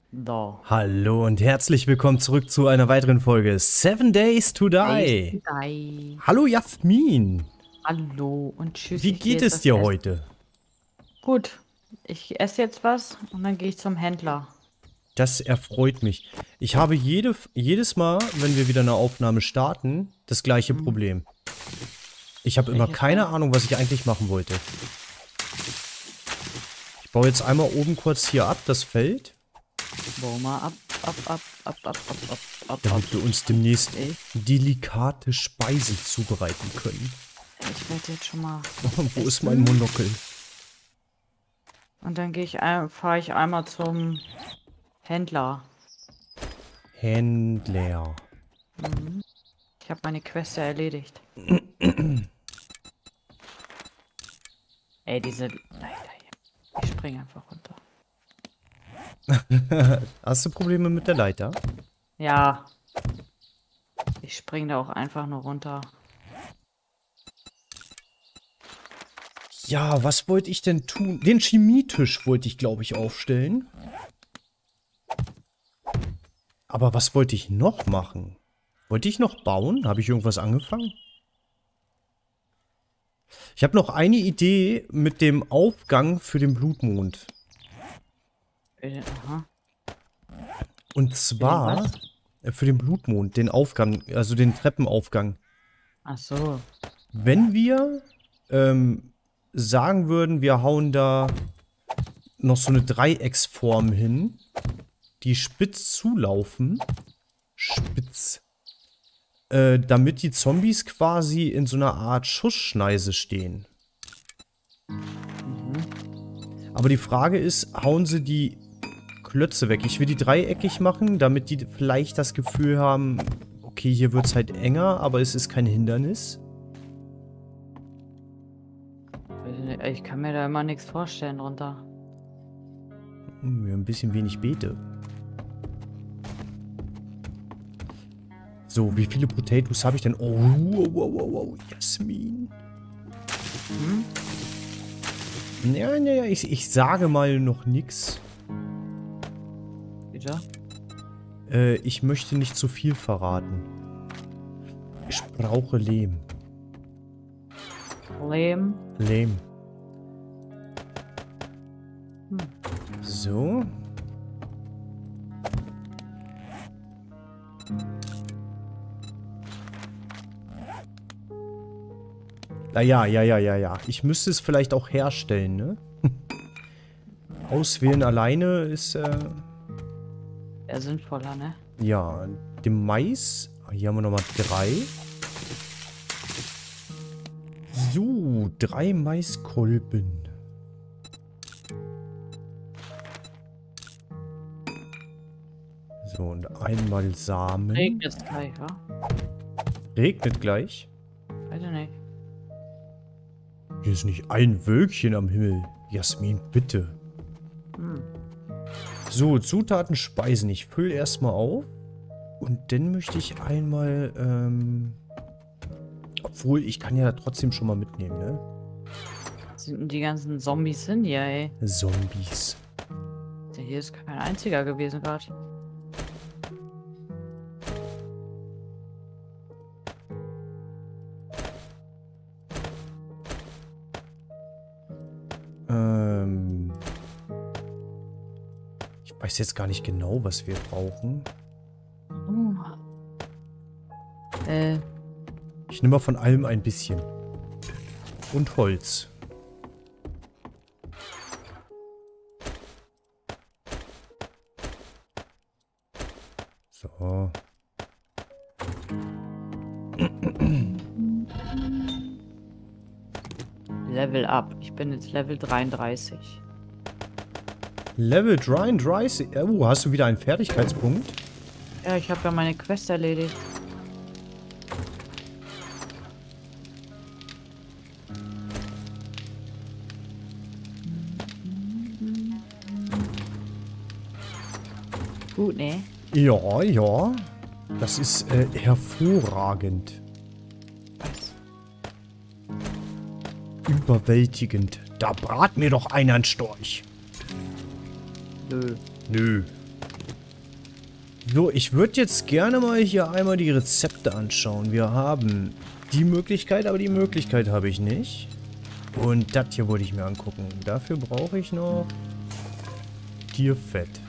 So. Hallo und herzlich willkommen zurück zu einer weiteren Folge 7 Days to Die. Hi. Hallo Jasmin, Hallo und tschüss, wie ich gehe geht jetzt es was dir essen. heute? Gut, ich esse jetzt was und dann gehe ich zum Händler. Das erfreut mich. Ich habe jedes Mal, wenn wir wieder eine Aufnahme starten, das gleiche Hm, Problem. Ich habe immer welches keine denn? Ahnung, was ich eigentlich machen wollte. Ich baue jetzt einmal oben kurz hier ab, das Feld, Bau mal ab, ab, ab, ab, ab, ab, ab, ab, ab. damit wir uns demnächst Ich, delikate Speisen zubereiten können. ich werde jetzt schon mal Wo ist mein essen. Monokel? Und dann fahre ich einmal zum Händler. Händler. Mhm. Ich habe meine Queste erledigt. Ey, diese Leiter hier. Ich springe einfach runter. Hast du Probleme mit der Leiter? Ja, ich springe da auch einfach nur runter. Ja, was wollte ich denn tun? Den Chemietisch wollte ich, glaube ich, aufstellen. Aber was wollte ich noch machen? Wollte ich noch bauen? Habe ich irgendwas angefangen? Ich habe noch eine Idee mit dem Aufgang für den Blutmond. Aha. Und Für den was? zwar für den Blutmond, den Aufgang, also den Treppenaufgang. Ach so. Wenn wir sagen würden, wir hauen da noch so eine Dreiecksform hin, die spitz zulaufen. Spitz. Damit die Zombies quasi in so einer Art Schussschneise stehen. Mhm. Aber die Frage ist, hauen sie die Klötze weg? Ich will die dreieckig machen, damit die vielleicht das Gefühl haben, okay, hier wird es halt enger, aber es ist kein Hindernis. Ich kann mir da immer nichts vorstellen drunter. Wir haben ein bisschen wenig Beete. So, wie viele Potatoes habe ich denn? Oh, wow, wow, wow, wow, Jasmin. Hm? Ja, ich sage mal noch nix. Wieder? Ich möchte nicht zu viel verraten. Ich brauche Lehm. Lehm. Lehm. Hm. So. Ja. Ich müsste es vielleicht auch herstellen, ne? Auswählen alleine ist, Eher sinnvoller, ne? ja, dem Mais. Hier haben wir nochmal 3. So, 3 Maiskolben. So, und einmal Samen. Regnet es gleich, wa? Regnet gleich. Weiß ich nicht. Hier ist nicht ein Wölkchen am Himmel. Jasmin, bitte. Hm. So, Zutaten, Speisen. Ich fülle erstmal auf. Und dann möchte ich einmal, obwohl, ich kann ja trotzdem schon mal mitnehmen, ne? Was sind denn die ganzen Zombies hin hier, ey? Zombies. Der hier ist kein einziger gewesen gerade. Ich weiß jetzt gar nicht genau, was wir brauchen. Ich nehme mal von allem ein bisschen. Und Holz. So. Level up. Ich bin jetzt Level 33. Level 33. Oh, hast du wieder einen Fertigkeitspunkt? Ja, ich habe ja meine Quest erledigt. Gut, ne? Ja. Das ist hervorragend. Was? Überwältigend. Da brat mir doch einer einen Storch. Nö. Nö. So, ich würde jetzt gerne mal hier einmal die Rezepte anschauen. Wir haben die Möglichkeit, aber die Möglichkeit habe ich nicht. Und das hier wollte ich mir angucken. Dafür brauche ich noch Tierfett.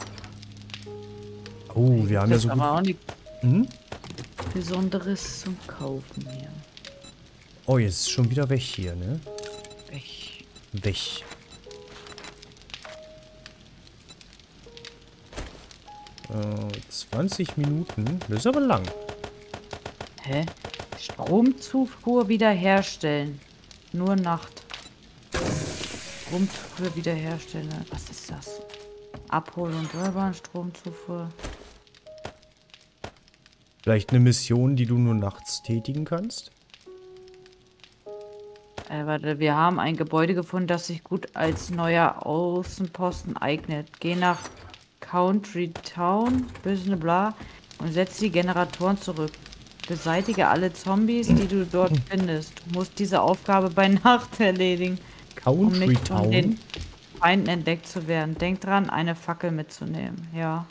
Oh, wir haben ja Das so ist gut... aber auch nichts Hm? Besonderes zum Kaufen hier. Oh, jetzt ist schon wieder weg hier, ne? Ich. Weg. 20 Minuten. Das ist aber lang. Hä? Stromzufuhr wiederherstellen. Nur Nacht. Stromzufuhr wiederherstellen. Was ist das? Abhol- und Stromzufuhr. Vielleicht eine Mission, die du nur nachts tätigen kannst? Warte, wir haben ein Gebäude gefunden, das sich gut als neuer Außenposten eignet. Geh nach Country Town, bisschen bla, und setz die Generatoren zurück. Beseitige alle Zombies, die du dort findest. Du musst diese Aufgabe bei Nacht erledigen, um Country nicht von Town? den Feinden entdeckt zu werden. Denk dran, eine Fackel mitzunehmen. Ja.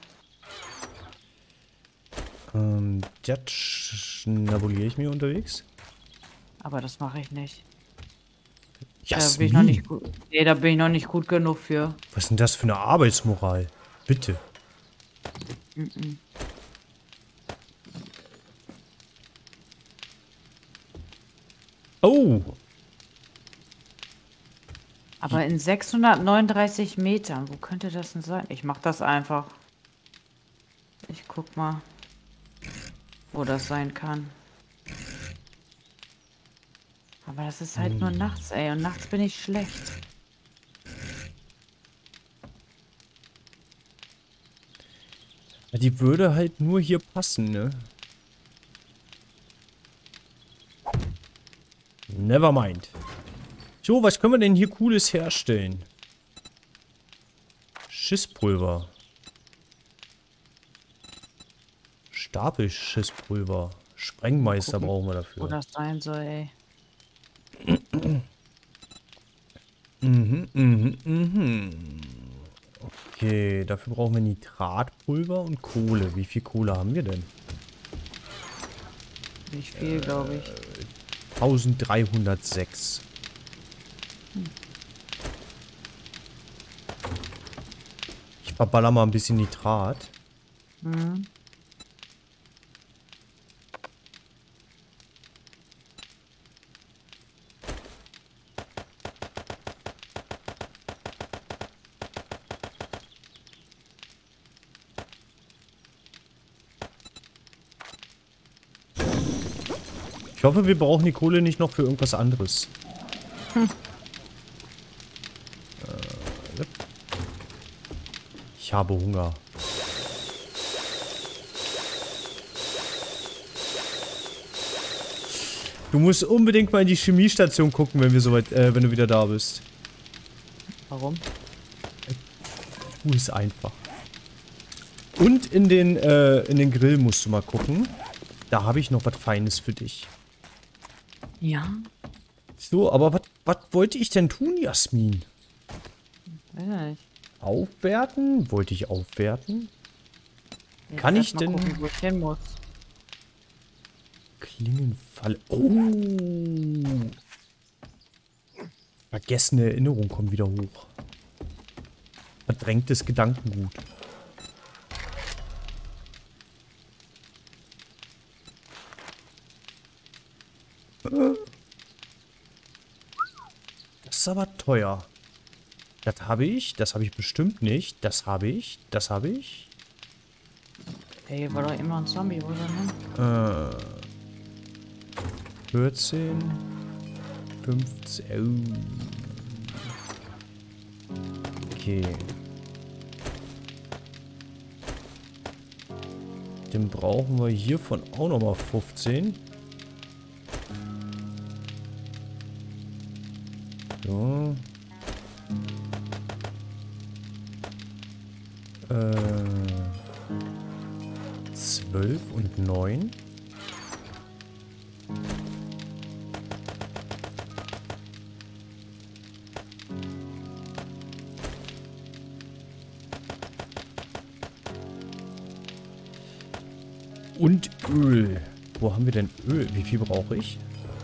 Das schnabuliere ich mir unterwegs. Aber das mache ich nicht. Da bin ich Jasmin, noch nicht gut. Nee, da bin ich noch nicht gut genug für. was ist denn das für eine Arbeitsmoral? Bitte. Oh, Aber in 639 Metern, wo könnte das denn sein? Ich mach das einfach. Ich guck mal, wo das sein kann. Aber das ist halt nur nachts, ey. Und nachts bin ich schlecht. ja, die würde halt nur hier passen, ne? Never mind. So, was können wir denn hier Cooles herstellen? Schisspulver. Stapelschisspulver. Sprengmeister Gucken, brauchen wir wo dafür. das sein soll, ey. Okay, dafür brauchen wir Nitratpulver und Kohle. Wie viel Kohle haben wir denn? Nicht viel, glaube ich. 1306. Ich verballer mal ein bisschen Nitrat. Mhm. Ich hoffe, wir brauchen die Kohle nicht noch für irgendwas anderes. Yep. Ich habe Hunger. Du musst unbedingt mal in die Chemiestation gucken, wenn wir soweit, wenn du wieder da bist. Warum? Tu es einfach. Und in den Grill musst du mal gucken. Da habe ich noch was Feines für dich. Ja. So, aber was wollte ich denn tun, Jasmin? Weiß ich nicht. Aufwerten? Wollte ich aufwerten? Jetzt Kann erst ich mal denn... gucken, wo ich hin muss. Klingenfalle. Oh. Vergessene Erinnerung kommt wieder hoch. Verdrängtes Gedankengut. Das ist aber teuer. Das habe ich bestimmt nicht. Das habe ich. Ey, hier war doch immer ein Zombie, wo ist er hin? 14. 15. Oh. Okay. Den brauchen wir hiervon auch nochmal 15. So. 12 und 9. Und Öl. Wo haben wir denn Öl? Wie viel brauche ich?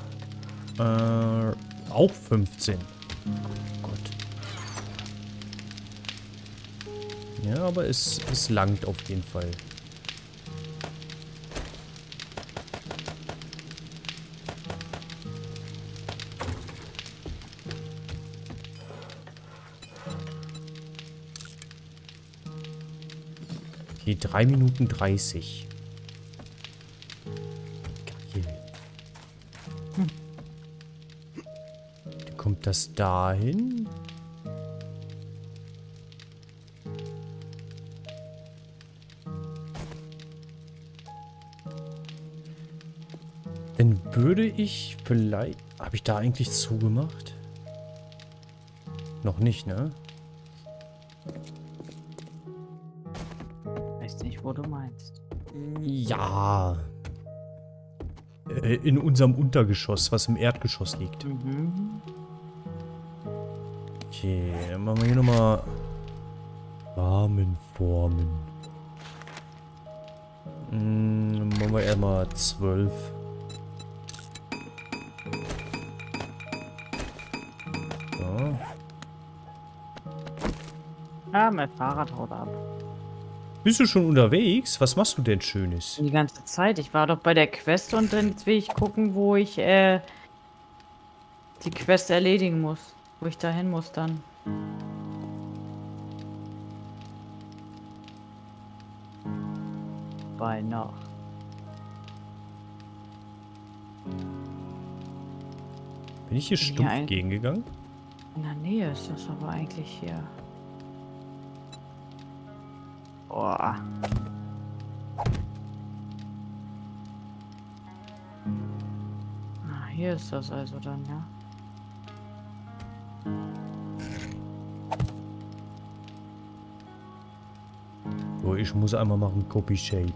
Auch 15. Gott. Ja, aber es langt auf jeden Fall. Okay, 3 Minuten 30. Geil. Dann kommt das dahin. Dann würde ich vielleicht... Habe ich da eigentlich zugemacht? Noch nicht, ne? Weiß nicht, wo du meinst. Ja. In unserem Untergeschoss, was im Erdgeschoss liegt. Mhm. Okay, dann machen wir hier nochmal Rahmenformen. Machen wir erstmal 12. So. Ah, mein Fahrrad haut ab. Bist du schon unterwegs? Was machst du denn Schönes? Die ganze Zeit. Ich war doch bei der Quest und dann will ich gucken, wo ich die Quest erledigen muss. Wo ich dahin muss dann. Bei Nacht. Bin ich hier Bin hier stumpf ein- gegengegangen? In der Nähe ist das aber eigentlich hier. Boah. Ah, hier ist das also dann, ja. So, ich muss einmal machen Copy Shape.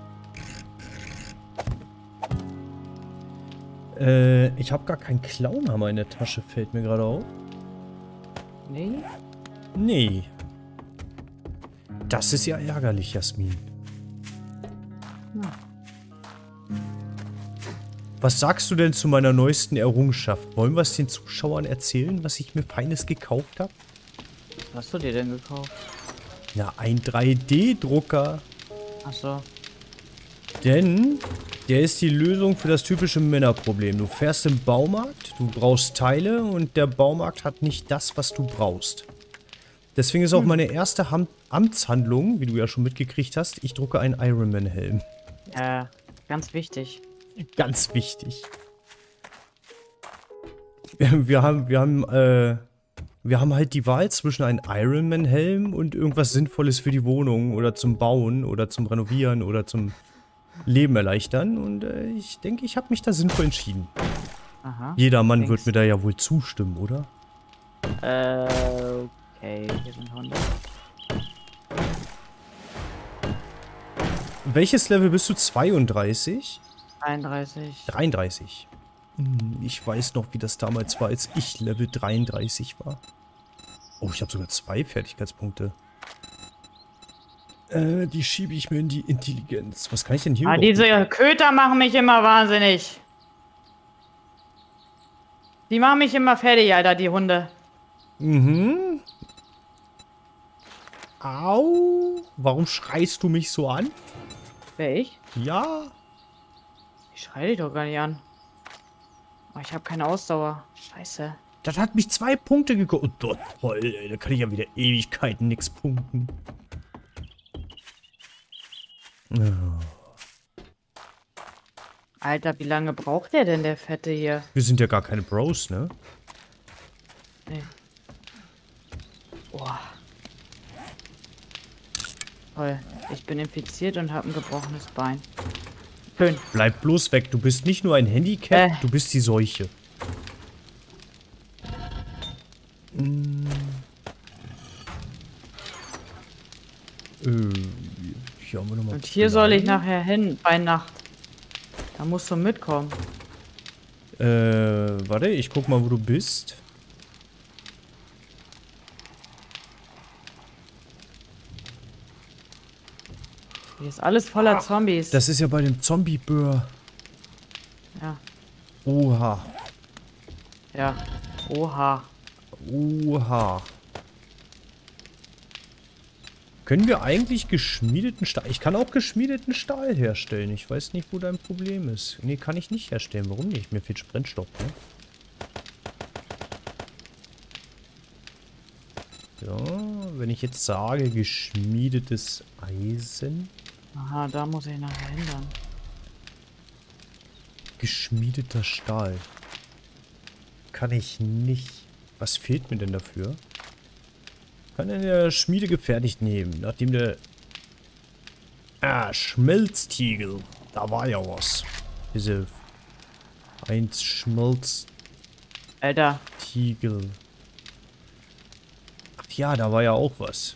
Ich habe gar keinen Clownhammer in der Tasche, fällt mir gerade auf. Nee? Nee. Das ist ja ärgerlich, Jasmin. Ja. Was sagst du denn zu meiner neuesten Errungenschaft? Wollen wir es den Zuschauern erzählen, was ich mir Feines gekauft habe? Was hast du dir denn gekauft? Ja, ein 3D-Drucker. Achso. Denn der ist die Lösung für das typische Männerproblem. Du fährst im Baumarkt, du brauchst Teile und der Baumarkt hat nicht das, was du brauchst. Deswegen ist auch meine erste Amtshandlung, wie du ja schon mitgekriegt hast, ich drucke einen Ironman-Helm. Ganz wichtig. Ganz wichtig. Wir haben halt die Wahl zwischen einem Ironman-Helm und irgendwas Sinnvolles für die Wohnung oder zum Bauen oder zum Renovieren oder zum Leben erleichtern. Und ich denke, ich habe mich da sinnvoll entschieden. Aha. Jeder Mann Denkst- wird mir da ja wohl zustimmen, oder? Okay, hier sind Hunde. Welches Level bist du? 32? 31. 33. Ich weiß noch, wie das damals war, als ich Level 33 war. Oh, ich habe sogar 2 Fertigkeitspunkte. Die schiebe ich mir in die Intelligenz. Was kann ich denn hier Ah, überhaupt diese Köter machen mich immer wahnsinnig. Die machen mich immer fertig, Alter, die Hunde. Mhm. Au. Warum schreist du mich so an? Wer, ich? Ja. Ich schreie dich doch gar nicht an. Oh, ich habe keine Ausdauer. Scheiße. Das hat mich 2 Punkte gekostet. Oh, toll, ey. Da kann ich ja wieder Ewigkeiten nix punkten. Oh. Alter, wie lange braucht der denn, der Fette hier? Wir sind ja gar keine Bros, ne? Nee. Boah. Toll. Ich bin infiziert und habe ein gebrochenes Bein. Schön. Bleib bloß weg. Du bist nicht nur ein Handicap, du bist die Seuche. Hier haben wir noch mal Und hier soll ich Blei. nachher hin, bei Nacht. Da musst du mitkommen. Warte, ich guck mal, wo du bist. Hier ist alles voller Zombies. Das ist ja bei dem Zombie-Bör. Ja. Oha. Ja. Oha. Oha. Können wir eigentlich geschmiedeten Stahl... Ich kann auch geschmiedeten Stahl herstellen. Ich weiß nicht, wo dein Problem ist. Nee, kann ich nicht herstellen. Warum nicht? Mir fehlt Brennstoff, ne? So, wenn ich jetzt sage, geschmiedetes Eisen. Aha, da muss ich nachher hindern. Geschmiedeter Stahl. Kann ich nicht. Was fehlt mir denn dafür? Kann in der Schmiede gefertigt nehmen, nachdem der... Schmelztiegel. Da war ja was. Diese... 1 Schmelztiegel. Alter. Ach ja, da war ja auch was.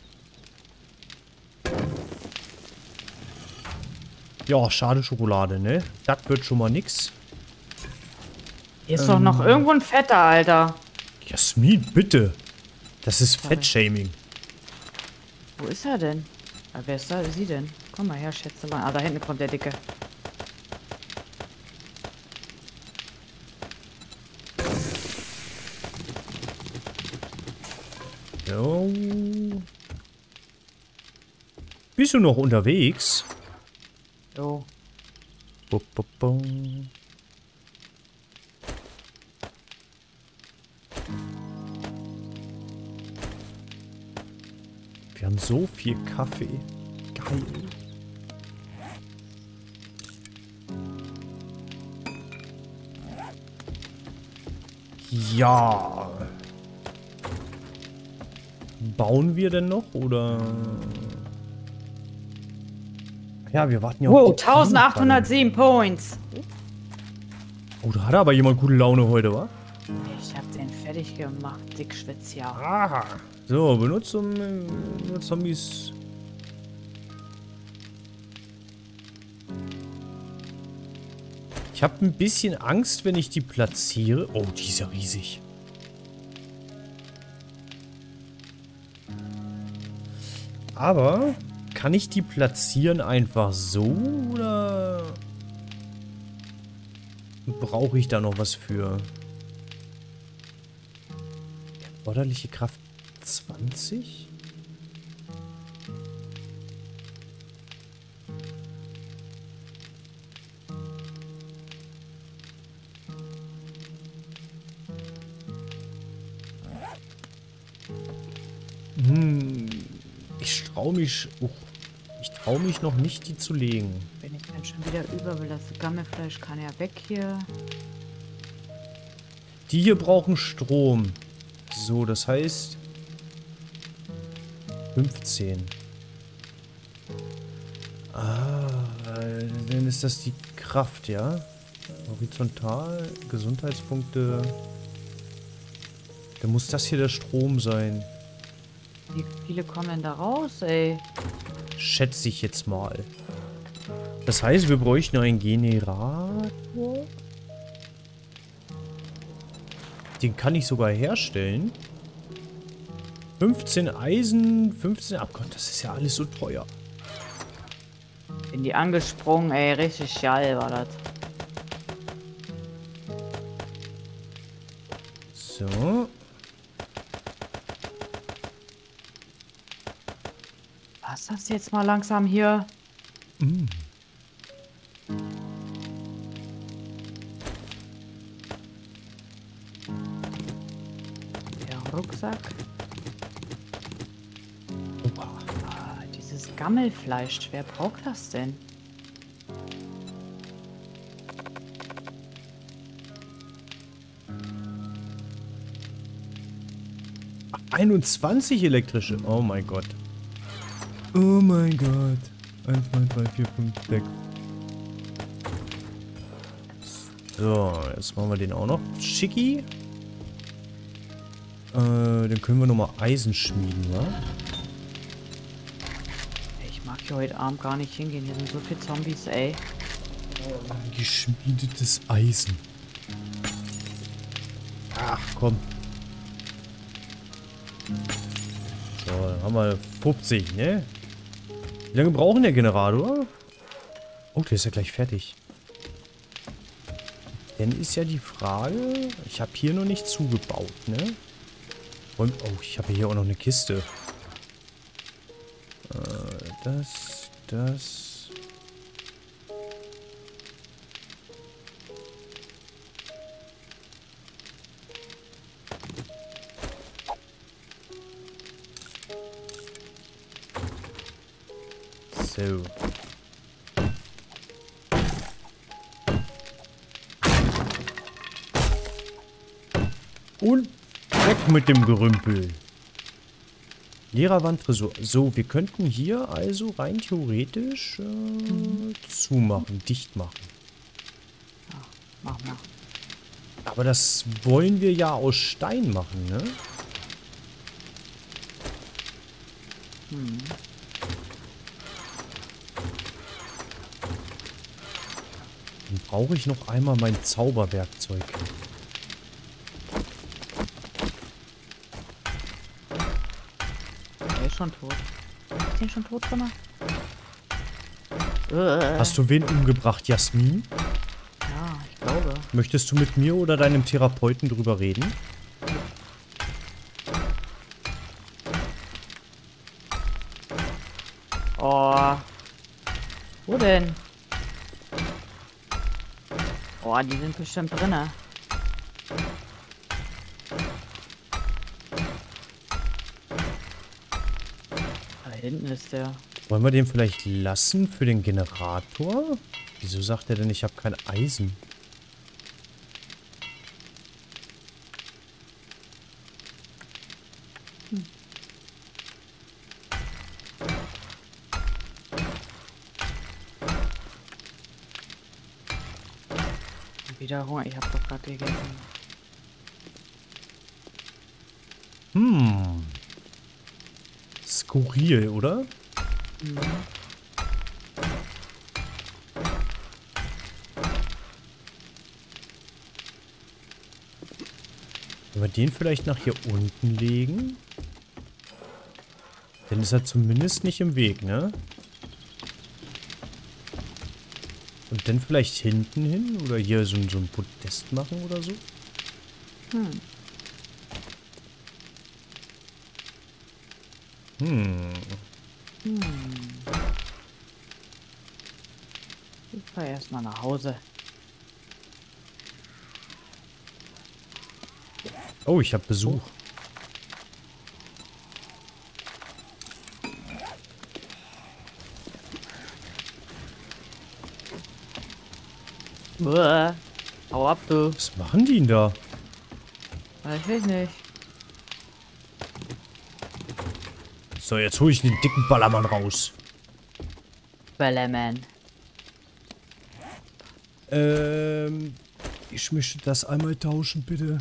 Ja, schade Schokolade, ne? Das wird schon mal nix. Hier ist doch noch irgendwo ein Fetter, Alter. Jasmin, bitte. Das ist Fettshaming. Wo ist er denn? Ah, wer ist da? Sie denn? Komm mal her, Schätzelein. Ah, da hinten kommt der Dicke. Jo. Bist du noch unterwegs? Jo. Bup, bup, bum. Wir haben so viel Kaffee. Geil. Ja. Bauen wir denn noch, oder? Ja, wir warten ja Wow, auf die 1807 Points. Oh, da hat aber jemand gute Laune heute, wa? Ich hab den fertig gemacht, Dickschwitz, ja. Aha. So, benutzt um nur Zombies. Ich habe ein bisschen Angst, wenn ich die platziere. Oh, die ist ja riesig. Aber kann ich die platzieren einfach so, oder brauche ich da noch was für? Erforderliche Kraft 20? Ich traue mich noch nicht, die zu legen. Bin ich dann schon wieder überbelastet? Gammelfleisch kann ja weg hier. Die hier brauchen Strom. So, das heißt 15. Ah, dann ist das die Kraft, ja? Horizontal, Gesundheitspunkte. Dann muss das hier der Strom sein. Wie viele kommen denn da raus, ey? Schätze ich jetzt mal. Das heißt, wir bräuchten einen Generator. Den kann ich sogar herstellen. 15 Eisen, 15... Ach Gott, das ist ja alles so teuer. Bin die angesprungen, ey. Richtig geil war das. So. Was ist das jetzt mal langsam hier? Der Rucksack. Oha. Ah, dieses Gammelfleisch. Wer braucht das denn? Ach, 21 elektrische. Oh mein Gott. Oh mein Gott. 1, 2, 3, 4, 5, 6. So, jetzt machen wir den auch noch. Schicki. Dann können wir nochmal Eisen schmieden, wa? Ich mag hier heute Abend gar nicht hingehen. Hier sind so viele Zombies, ey. Geschmiedetes Eisen. Ach, komm. So, dann haben wir 50, ne? Wie lange brauchen der Generator? Oh, der ist ja gleich fertig. Dann ist ja die Frage... Ich habe hier noch nicht zugebaut, ne? Und, oh, ich habe hier auch noch eine Kiste. Das... So. Und weg mit dem Gerümpel. Leerer Wandtresor. So, wir könnten hier also rein theoretisch zumachen, dicht machen. Ja, mach mal. Aber das wollen wir ja aus Stein machen, ne? Hm. Dann brauche ich noch einmal mein Zauberwerkzeug. Der ist schon tot. Ist den schon tot gemacht? Hast du wen umgebracht, Jasmin? Ja, ich glaube. Möchtest du mit mir oder deinem Therapeuten drüber reden? Oh. Wo denn? Oh, die sind bestimmt drinne. Da hinten ist der. Wollen wir den vielleicht lassen für den Generator? Wieso sagt er denn, ich habe kein Eisen? Wieder Hunger. Ich hab doch gerade gegessen. Skurril, oder? Mhm. Wenn wir den vielleicht nach hier unten legen? Dann ist er zumindest nicht im Weg, ne? Und dann vielleicht hinten hin? Oder hier so ein Podest machen oder so? Ich fahr erstmal nach Hause. Oh, ich habe Besuch. Uah. Hau ab, du. Was machen die denn da? Weiß ich nicht. So, jetzt hole ich den dicken Ballermann raus. Ballerman. Ich möchte das einmal tauschen, bitte.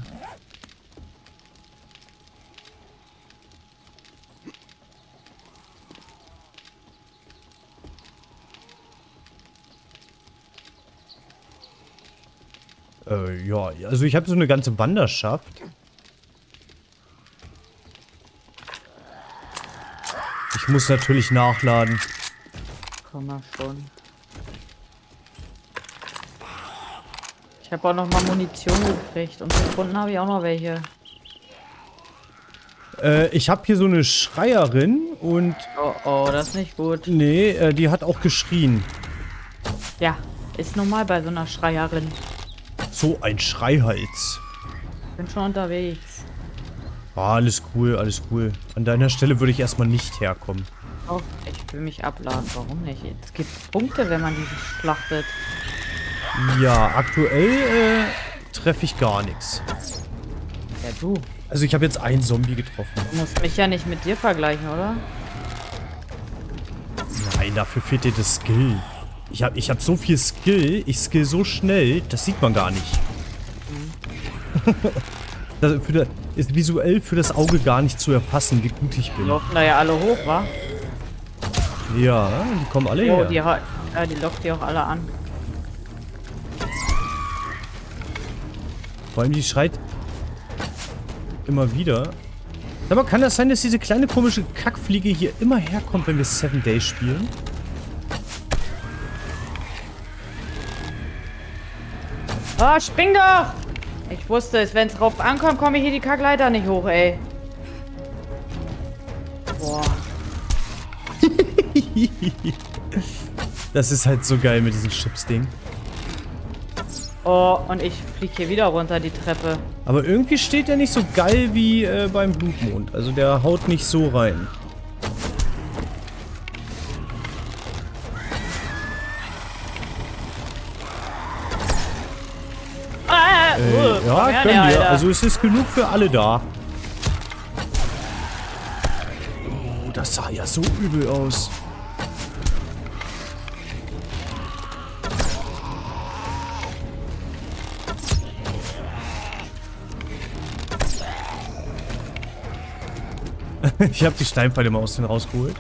Ja, also ich habe so eine ganze Wanderschaft. Ich muss natürlich nachladen. Komm mal schon. Ich habe auch noch mal Munition gekriegt und gefunden habe ich auch noch welche. Ich habe hier so eine Schreierin und... Oh, oh, das ist nicht gut. Nee, die hat auch geschrien. Ja, ist normal bei so einer Schreierin. So ein Schreihals. Bin schon unterwegs. Ah, alles cool, alles cool. An deiner Stelle würde ich erstmal nicht herkommen. Oh, ich will mich abladen. Warum nicht? Es gibt Punkte, wenn man die schlachtet. Ja, aktuell treffe ich gar nichts. Ja, du. Also ich habe jetzt einen Zombie getroffen. Du musst mich ja nicht mit dir vergleichen, oder? Nein, dafür fehlt dir das Skill. Ich hab so viel Skill, ich skill so schnell, das sieht man gar nicht. Das ist visuell für das Auge gar nicht zu erfassen, wie gut ich Die bin. locken da ja alle hoch, wa? Ja, die kommen alle Oh, her. die lockt die auch alle an. Vor allem die schreit immer wieder. Sag mal, kann das sein, dass diese kleine komische Kackfliege hier immer herkommt, wenn wir 7 Days spielen? Oh, spring doch! Ich wusste es, wenn es drauf ankommt, komme ich hier die Kackleiter nicht hoch, ey. Boah. Das ist halt so geil mit diesem Chips-Ding. Oh, und ich fliege hier wieder runter die Treppe. Aber irgendwie steht der nicht so geil wie beim Blutmond. Also der haut nicht so rein. Ja, können wir. Also es ist genug für alle da. Oh, das sah ja so übel aus. Ich habe die Steinpfeile mal aus denen rausgeholt.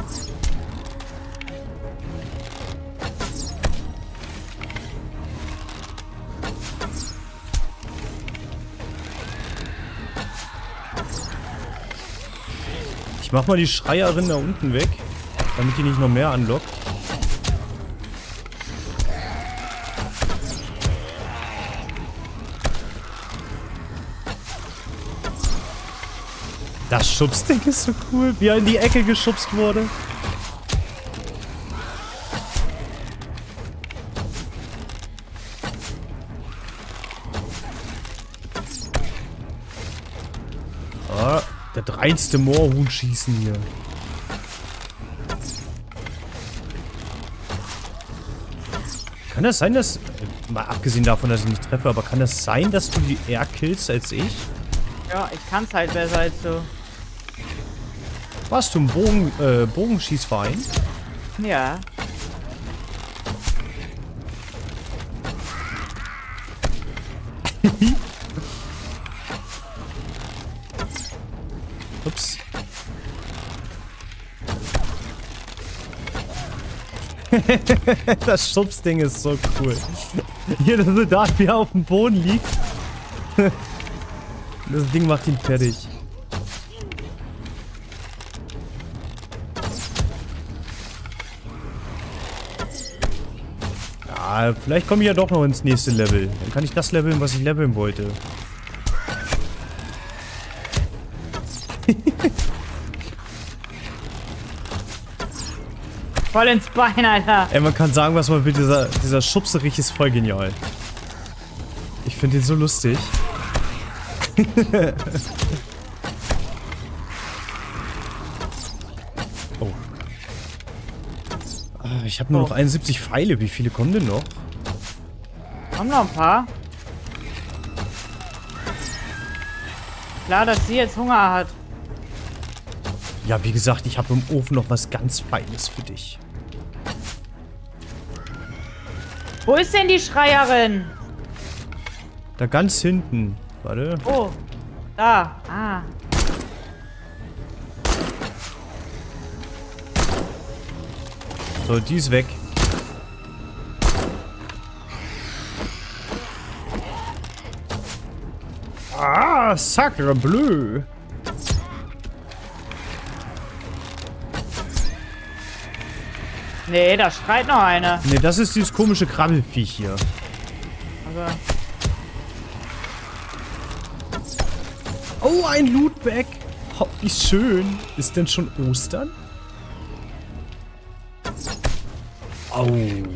Ich mach mal die Schreierin da unten weg, damit die nicht noch mehr anlockt. Das Schubsding ist so cool, wie er in die Ecke geschubst wurde. Ah, das reinste Moorhuhn schießen hier. Kann das sein, dass... mal abgesehen davon, dass ich nicht treffe, aber kann das sein, dass du die eher killst als ich? Ja, ich kann's halt besser als du. Warst du im Bogenschießverein? Ja. Ups. Das Schubsding ist so cool. Hier der Soldat, wie er auf dem Boden liegt. Das Ding macht ihn fertig. Ja, vielleicht komme ich ja doch noch ins nächste Level. Dann kann ich das leveln, was ich leveln wollte. Voll ins Bein, Alter. Ey, man kann sagen, was man will. Dieser Schubserich ist voll genial. Ich finde den so lustig. Oh. Ah, ich habe nur noch 71 Pfeile. Wie viele kommen denn noch? Kommen noch ein paar. Klar, dass sie jetzt Hunger hat. Ja, wie gesagt, ich habe im Ofen noch was ganz Feines für dich. Wo ist denn die Schreierin? Da ganz hinten. Warte. Oh, da. Ah. So, die ist weg. Ah, sacre bleu. Nee, da schreit noch eine. Ne, das ist dieses komische Krabbelviech hier. Also. Oh, ein Lootbag. Oh, wie schön. Ist denn schon Ostern? Au.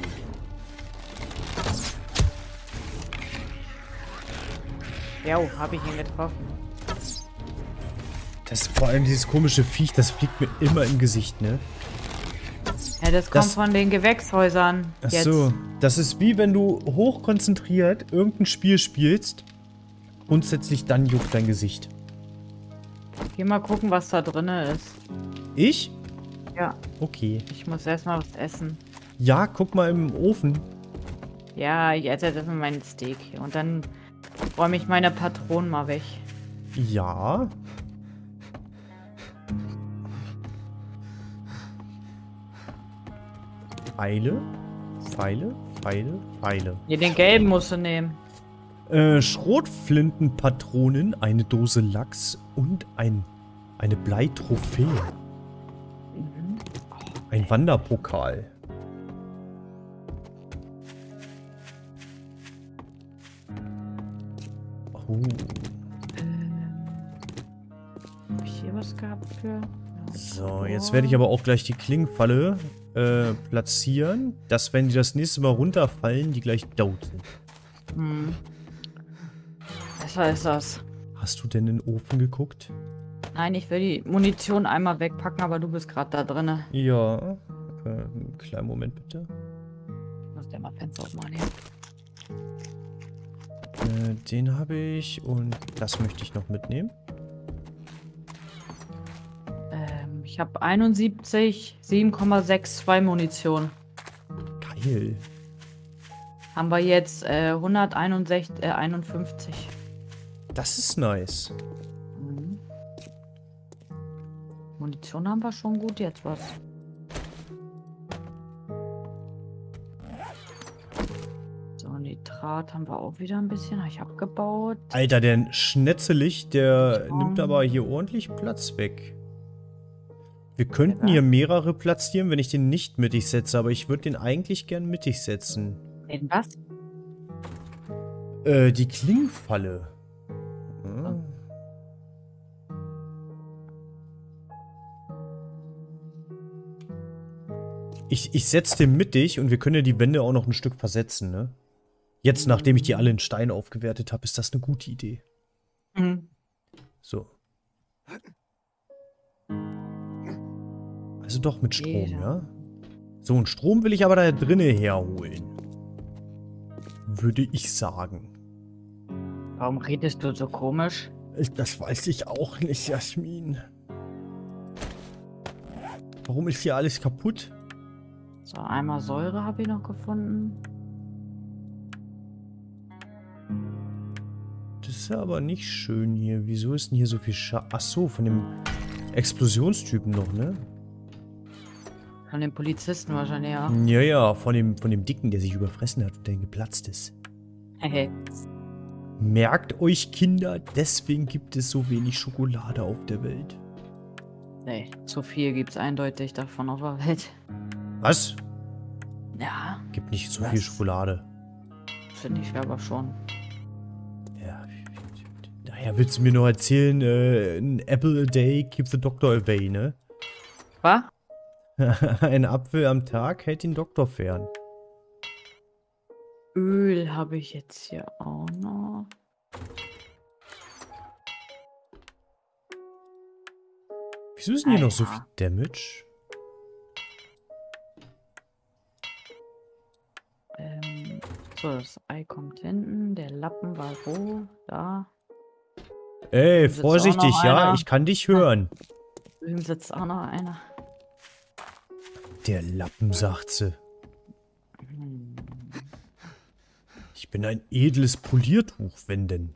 Ja, hab ich ihn getroffen. Das ist vor allem dieses komische Viech, das fliegt mir immer im Gesicht, ne? Ja, das kommt von den Gewächshäusern. Ach so, das ist wie wenn du hochkonzentriert irgendein Spiel spielst. Grundsätzlich dann juckt dein Gesicht. Geh mal gucken, was da drin ist. Ich? Ja. Okay. Ich muss erstmal was essen. Ja, guck mal im Ofen. Ja, ich esse jetzt erstmal meinen Steak hier. Und dann räume ich meine Patronen mal weg. Ja. Pfeile, Pfeile, Pfeile, Pfeile. Hier, den gelben musst du nehmen. Schrotflintenpatronen, eine Dose Lachs und ein Eine Bleitrophäe. Mhm. Ein Wanderpokal. Oh. Hab ich hier was gehabt für? Ja, So, jetzt werde ich aber auch gleich die Klingenfalle platzieren, dass, wenn die das nächste Mal runterfallen, die gleich dood sind. Hm. Besser ist das. Hast du denn in den Ofen geguckt? Nein, ich will die Munition einmal wegpacken, aber du bist gerade da drinne. Ja. Kleinen Moment bitte. Ich muss dir mal Fenster aufmachen hier. Den habe ich und das möchte ich noch mitnehmen. Ich habe 71, 7,62 Munition. Geil. Haben wir jetzt 161, 51. Das ist nice. Mhm. Munition haben wir schon gut jetzt was. So, Nitrat haben wir auch wieder ein bisschen. Habe ich abgebaut. Alter, der Schnetzelig, der nimmt aber hier ordentlich Platz weg. Wir könnten hier mehrere platzieren, wenn ich den nicht mittig setze, aber ich würde den eigentlich gern mittig setzen. Den was? Die Klingenfalle. Hm. Ich setze den mittig und wir können ja die Wände auch noch ein Stück versetzen, ne? Jetzt, nachdem ich die alle in Stein aufgewertet habe, ist das eine gute Idee. Mhm. So. Also doch mit Strom, ja? So, und Strom will ich aber da drinnen herholen. Würde ich sagen. Warum redest du so komisch? Das weiß ich auch nicht, Jasmin. Warum ist hier alles kaputt? So, einmal Säure habe ich noch gefunden. Das ist ja aber nicht schön hier. Wieso ist denn hier so viel Ach so, von dem Explosionstypen noch, ne? Von den Polizisten wahrscheinlich, ja. Ja, ja, von dem Dicken, der sich überfressen hat und dann geplatzt ist. Hey. Merkt euch, Kinder, deswegen gibt es so wenig Schokolade auf der Welt. Nee, zu viel gibt es eindeutig davon auf der Welt. Was? Ja. Gibt nicht so viel Schokolade. Finde ich aber schon. Ja. Daher willst du mir noch erzählen, an apple a day keeps the doctor away, ne? Was? Ein Apfel am Tag hält den Doktor fern. Öl habe ich jetzt hier auch noch. Wieso ist denn hier noch so viel Damage? So, das Ei kommt hinten. Der Lappen war wo? Da. Ey, vorsichtig, ja? Ich kann dich hören. Drüben sitzt auch noch einer. Der Lappen, sagt sie. Ich bin ein edles Poliertuch, wenn denn.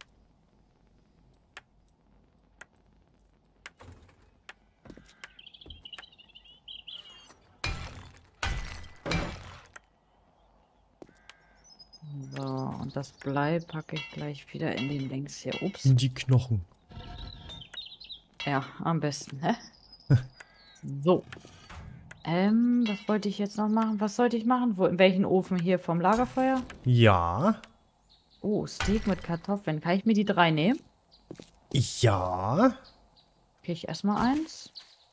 So, und das Blei packe ich gleich wieder in den Links hier. Ups. In die Knochen. Ja, am besten, hä? So. Was wollte ich jetzt noch machen? Was sollte ich machen? Wo, in welchen Ofen hier vom Lagerfeuer? Ja. Oh, Steak mit Kartoffeln. Kann ich mir die 3 nehmen? Ja. Kriege ich erstmal eins?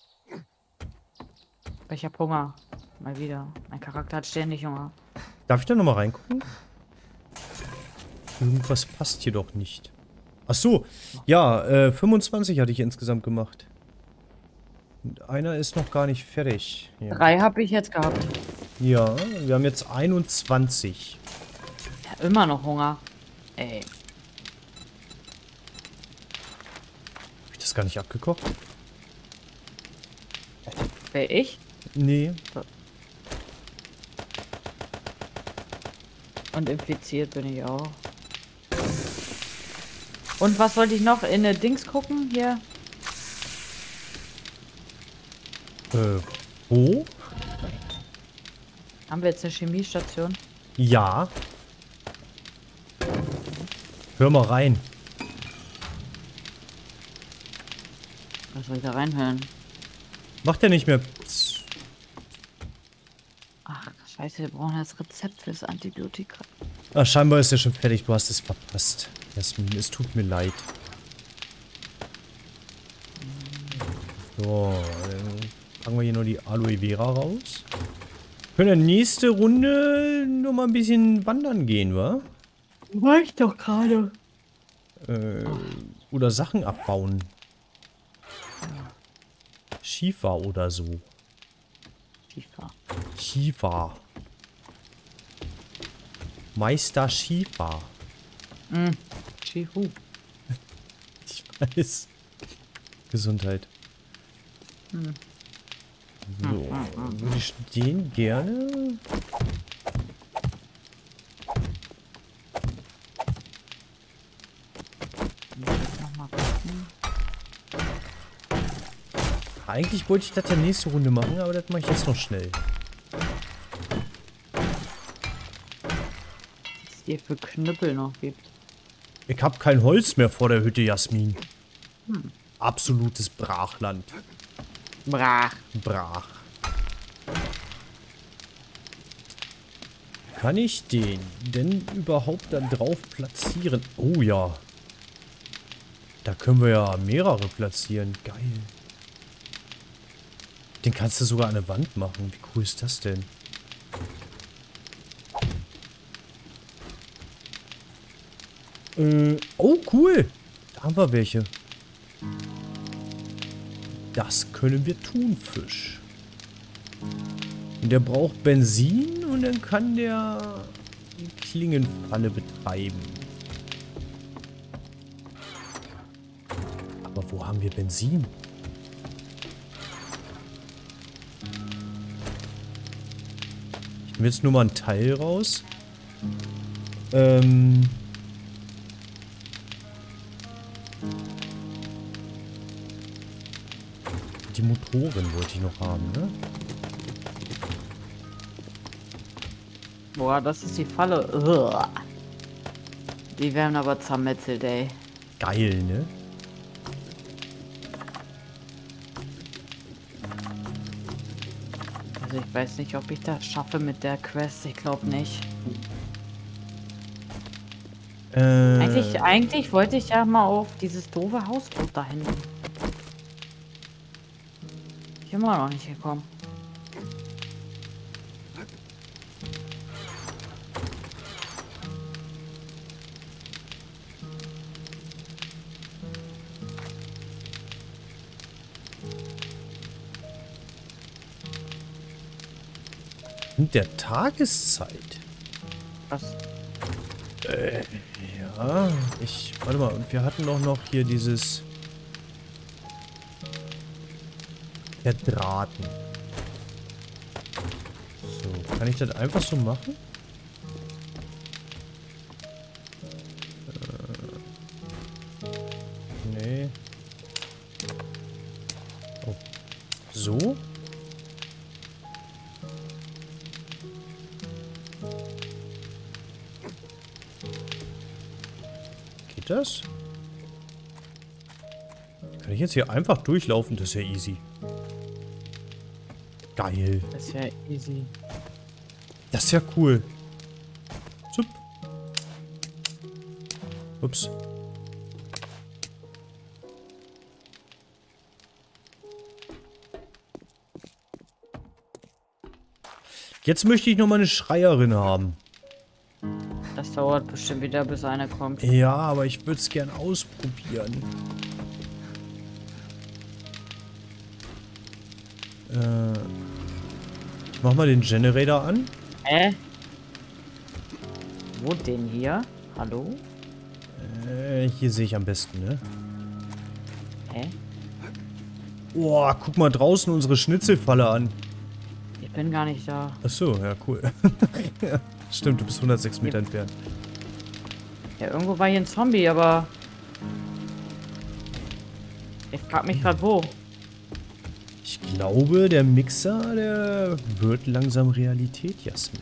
Ich hab Hunger. Mal wieder. Mein Charakter hat ständig Hunger. Darf ich da nochmal reingucken? Irgendwas passt hier doch nicht. Ach so. Ja, 25 hatte ich insgesamt gemacht. Und einer ist noch gar nicht fertig. Ja. 3 habe ich jetzt gehabt. Ja, wir haben jetzt 21. Ja, immer noch Hunger. Ey. Hab ich das gar nicht abgekocht? Wer ich? Nee. Und infiziert bin ich auch. Und was wollte ich noch in der Dings gucken? Hier. Wo? Haben wir jetzt eine Chemiestation? Ja. Hör mal rein. Was soll ich da reinhören? Macht er nicht mehr. Ach, scheiße, wir brauchen das Rezept fürs Antibiotika. Ah, scheinbar ist er schon fertig. Du hast es verpasst. Jasmin, es tut mir leid. So, dann packen wir hier nur die Aloe Vera raus. Können wir nächste Runde nur mal ein bisschen wandern gehen, wa? War ich doch gerade. Oder Sachen abbauen. Schiefer oder so. Schiefer. Meister Schiefer. Schifu. Ich weiß. Gesundheit. So, würde ich den gerne... Noch mal gucken. Eigentlich wollte ich das ja nächste Runde machen, aber das mache ich jetzt noch schnell. Was es dir für Knüppel noch gibt. Ich habe kein Holz mehr vor der Hütte, Jasmin. Absolutes Brachland. Brach. Brach. Kann ich den denn überhaupt da drauf platzieren? Oh ja. Da können wir ja mehrere platzieren. Geil. Den kannst du sogar an der Wand machen. Wie cool ist das denn? Oh, cool. Da haben wir welche. Das können wir tun, Fisch. Und der braucht Benzin und dann kann der die Klingenfalle betreiben. Aber wo haben wir Benzin? Ich nehme jetzt nur mal einen Teil raus. Die Motoren wollte ich noch haben, ne? Boah, das ist die Falle. Uah. Die werden aber zermetzelt, ey. Geil, ne? Also ich weiß nicht, ob ich das schaffe mit der Quest. Ich glaube nicht. Eigentlich wollte ich ja mal auf dieses doofe Hausboot da hinten. Ich bin immer noch nicht gekommen. Und der Tageszeit. Was? Ja, warte mal, und wir hatten doch noch hier dieses Verdrahten. So, kann ich das einfach so machen? Nee. Oh. So? Geht das? Kann ich jetzt hier einfach durchlaufen? Das ist ja easy. Geil. Das ist ja easy. Das ist ja cool. Zup. Ups. Jetzt möchte ich noch mal eine Schreierin haben. Das dauert bestimmt wieder, bis eine kommt. Ja, aber ich würde es gern ausprobieren. Ich mach mal den Generator an. Hä? Wo denn hier? Hallo? Hier sehe ich am besten, ne? Hä? Boah, guck mal draußen unsere Schnitzelfalle an. Ich bin gar nicht da. Ach so, ja, cool. Ja, stimmt, du bist 106 Meter entfernt. Ja, irgendwo war hier ein Zombie, aber... Ich frag mich gerade wo. Ich glaube, der Mixer, der wird langsam Realität, Jasmin.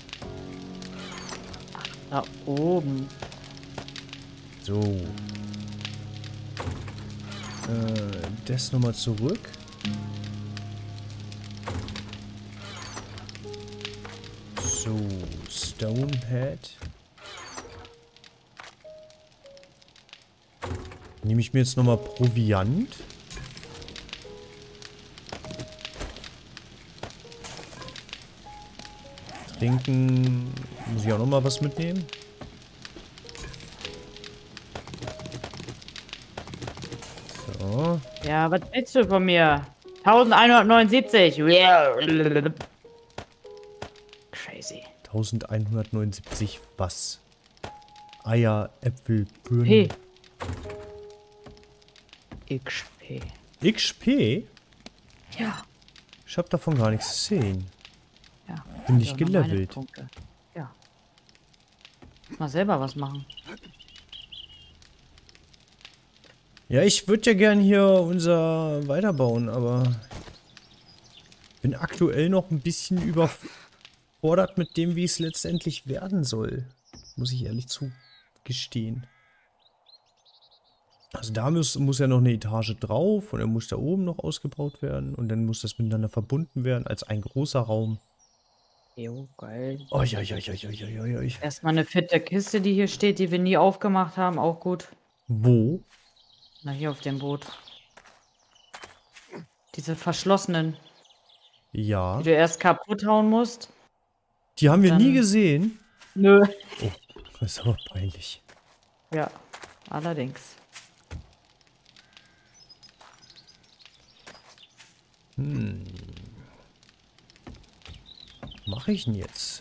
Da oben. So. Das nochmal zurück. So, Stonehead. Nehme ich mir jetzt nochmal Proviant. Trinken. Muss ich auch nochmal was mitnehmen? So. Ja, was willst du von mir? 1179. Crazy. 1179 was? Eier, Äpfel, Birnen. P. XP. XP? Ja. Ich habe davon gar nichts gesehen. Ja. Bin nicht Ja, noch meine gelevelt. Punkte. Ja. Mal selber was machen. Ja, ich würde ja gern hier unser weiterbauen, aber bin aktuell noch ein bisschen überfordert mit dem, wie es letztendlich werden soll. Muss ich ehrlich zugestehen. Also da muss ja noch eine Etage drauf und dann muss da oben noch ausgebaut werden und dann muss das miteinander verbunden werden als ein großer Raum. Jo, geil. Oi, oi, oi, oi, oi, oi, oi. Erstmal eine fette Kiste, die hier steht, die wir nie aufgemacht haben. Auch gut. Wo? Na, hier auf dem Boot. Diese verschlossenen, Ja. die du erst kaputt hauen musst. Die haben wir Dann- nie gesehen. Nö. Oh, das ist aber peinlich. Ja, allerdings. Mache ich denn jetzt?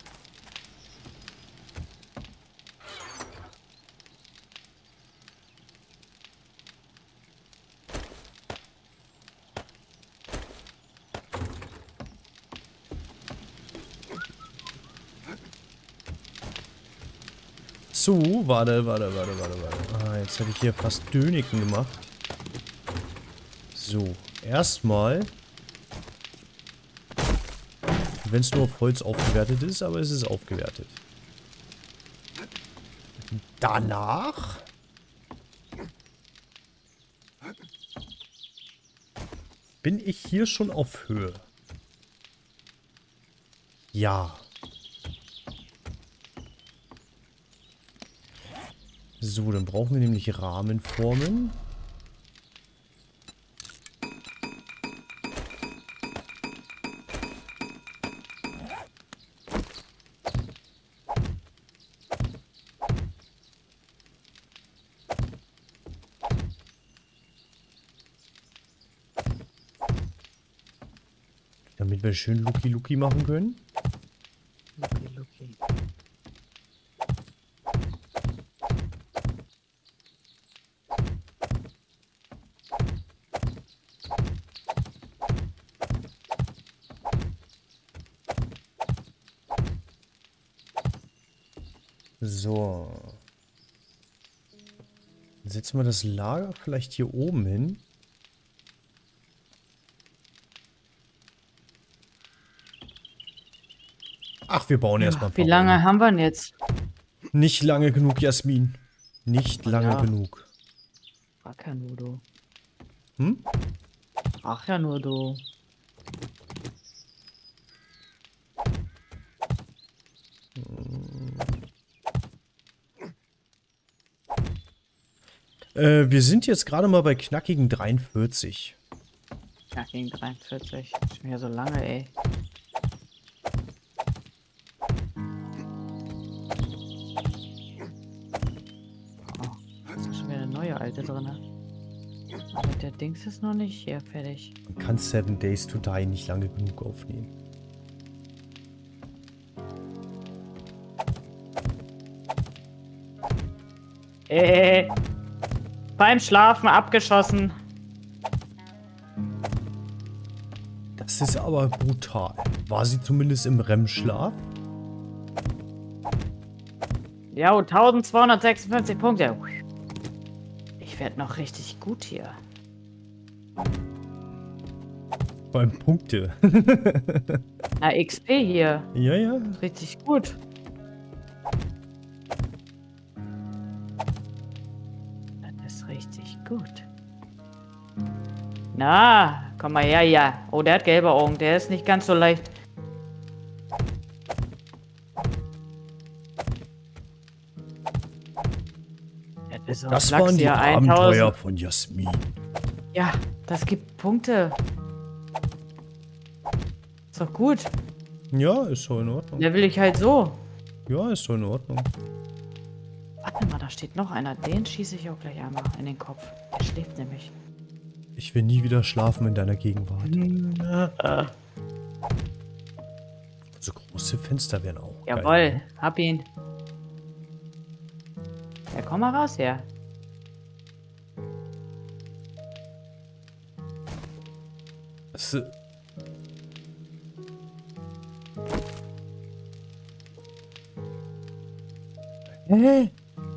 So, warte. Ah, jetzt habe ich hier fast Döniken gemacht. So, erstmal. Wenn es nur auf Holz aufgewertet ist, aber es ist aufgewertet. Danach. Bin ich hier schon auf Höhe? Ja. So, dann brauchen wir nämlich Rahmenformen. Damit wir schön Lucky machen können. Lucky. So. Dann setzen wir das Lager vielleicht hier oben hin. Ach, wir bauen erstmal ein Wie paar lange Räume. haben wir denn jetzt? Nicht lange genug, Jasmin. Nicht lange Ja. genug. Ach ja nur du. Hm? Ach ja nur du. Wir sind jetzt gerade mal bei knackigen 43. Ja, gegen 43. Schon wieder so lange, ey. Oh, ist da schon wieder eine neue alte drin? Aber der Dings ist noch nicht hier fertig. Man kann 7 Days to Die nicht lange genug aufnehmen. Beim Schlafen abgeschossen. Das ist aber brutal. War sie zumindest im REM-Schlaf? Ja, 1256 Punkte. Ich werde noch richtig gut hier. Beim Punkte. Na, XP hier. Ja, ja. Richtig gut. Das ist richtig gut. Na, komm mal her, ja. Oh, der hat gelbe Augen. Der ist nicht ganz so leicht. Das, ist so ein Das Flachs waren die hier, Abenteuer 1000. von Jasmin. Ja, das gibt Punkte. Ist doch gut. Ja, ist so in Ordnung. Der will ich halt so. Ja, ist so in Ordnung. Warte mal, da steht noch einer. Den schieße ich auch gleich einmal in den Kopf. Der schläft nämlich. Ich will nie wieder schlafen in deiner Gegenwart. So große Fenster wären auch Jawohl, geil. hab ihn. Ja, komm mal raus her. Das, hä?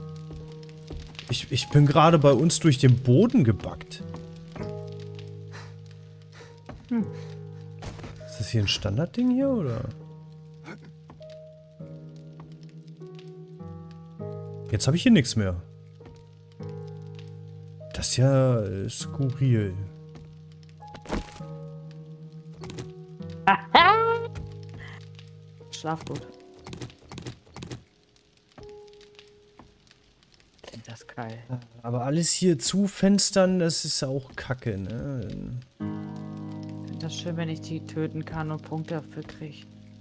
Ich bin gerade bei uns durch den Boden gebackt. Ist das hier ein Standardding hier, oder? Jetzt habe ich hier nichts mehr. Das ist ja skurril. Schlaf gut. Das ist geil. Aber alles hier zu Fenstern, das ist auch kacke, ne? Das ist schön, wenn ich die töten kann und Punkte dafür kriege.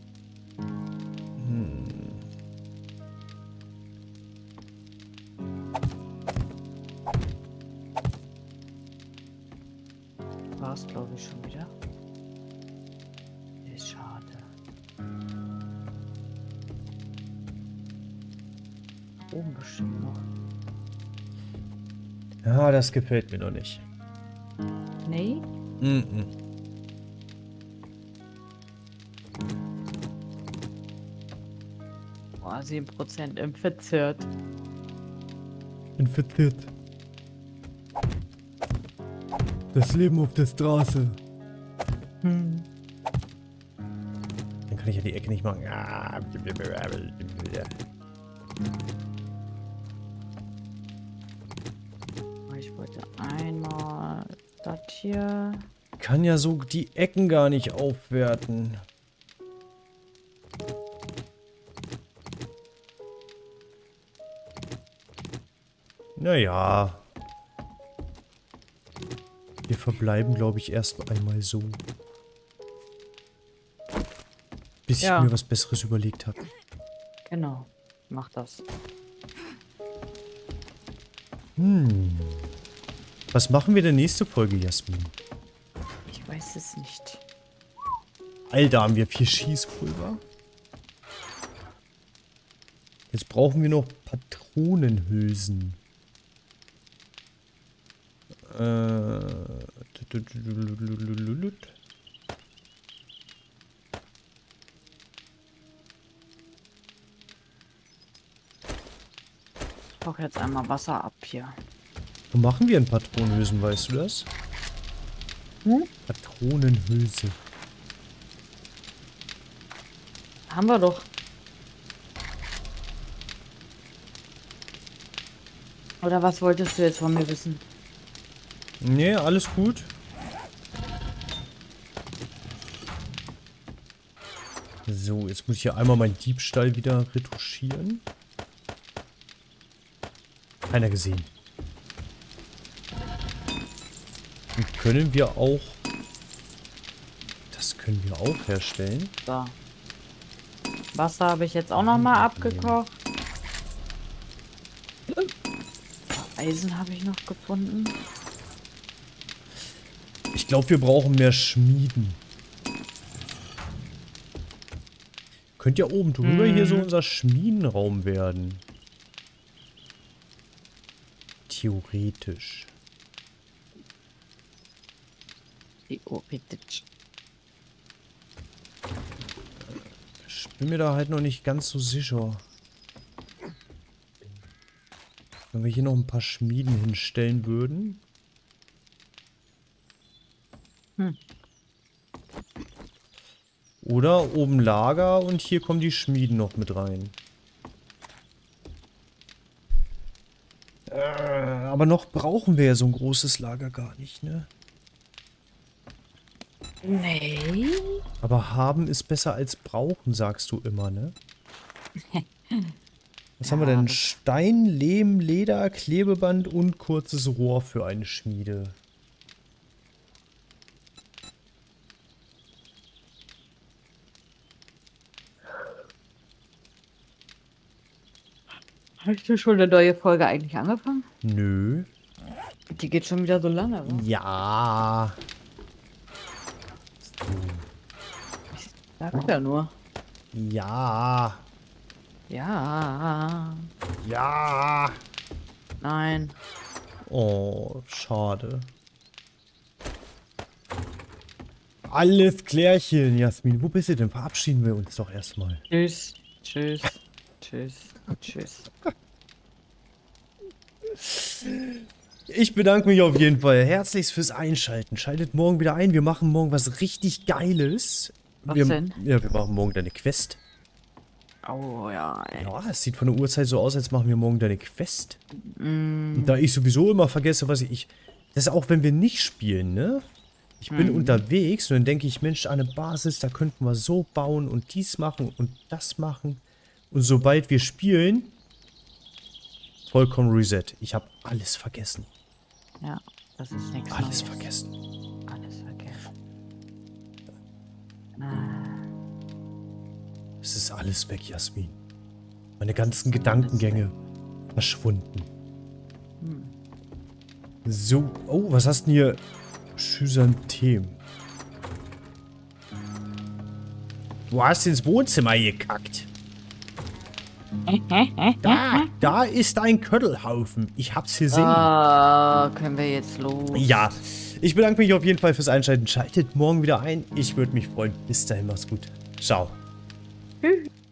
War's, glaube ich, schon wieder. Ist schade. Oben bestimmt noch. Ja, das gefällt mir noch nicht. Nee? Mhm. Boah, 7% infiziert. Infiziert. Das Leben auf der Straße. Hm. Dann kann ich ja die Ecke nicht machen. Ich wollte einmal das hier. Kann ja so die Ecken gar nicht aufwerten. Naja. Wir verbleiben, glaube ich, erst einmal so. Bis ich mir was Besseres überlegt habe. Genau. Mach das. Was machen wir denn nächste Folge, Jasmin? Ich weiß es nicht. Alter, haben wir 4 Schießpulver? Jetzt brauchen wir noch Patronenhülsen. Ich brauche jetzt einmal Wasser ab hier. Wo machen wir denn Patronenhülsen, weißt du das? Patronenhülse. Haben wir doch. Oder was wolltest du jetzt von mir wissen? Nee, alles gut. So, jetzt muss ich hier einmal meinen Diebstahl wieder retuschieren. Keiner gesehen. Und können wir auch... Das können wir auch herstellen. So. Wasser habe ich jetzt auch noch mal abgekocht. Eisen habe ich noch gefunden. Ich glaube, wir brauchen mehr Schmieden. Könnte ja oben drüber hier so unser Schmiedenraum werden. Theoretisch. Theoretisch. Ich bin mir da halt noch nicht ganz so sicher. Wenn wir hier noch ein paar Schmieden hinstellen würden. Oder oben Lager und hier kommen die Schmieden noch mit rein. Aber noch brauchen wir ja so ein großes Lager gar nicht, ne? Nee. Aber haben ist besser als brauchen, sagst du immer, ne? Was haben wir denn? Stein, Lehm, Leder, Klebeband und kurzes Rohr für eine Schmiede. Hast du schon eine neue Folge eigentlich angefangen? Nö. Die geht schon wieder so lange, wa? Ja. Sag ja nur. Ja. Ja. Ja. Nein. Oh, schade. Alles klärchen, Jasmin. Wo bist du denn? Verabschieden wir uns doch erstmal. Tschüss. Tschüss. Tschüss. Tschüss. Ich bedanke mich auf jeden Fall herzlichst fürs Einschalten. Schaltet morgen wieder ein. Wir machen morgen was richtig Geiles. Was denn? Ja, wir machen morgen deine Quest. Oh ja, ey. Ja, es sieht von der Uhrzeit so aus, als machen wir morgen deine Quest. Und da ich sowieso immer vergesse, was ich... Das ist auch, wenn wir nicht spielen, ne? Ich bin unterwegs und dann denke ich, Mensch, an eine Basis, da könnten wir so bauen und dies machen und das machen. Und sobald wir spielen, vollkommen Reset. Ich habe alles vergessen. Ja, das ist nichts Alles Neues. vergessen. Alles vergessen. Es ist alles weg, Jasmin. Meine ganzen Gedankengänge verschwunden. So, oh, was hast du denn hier? Chrysantem. Du hast ins Wohnzimmer gekackt. Da ist ein Köttelhaufen. Ich hab's gesehen. Ah, können wir jetzt los? Ja, ich bedanke mich auf jeden Fall fürs Einschalten. Schaltet morgen wieder ein. Ich würde mich freuen. Bis dahin, mach's gut. Ciao. Tschüss.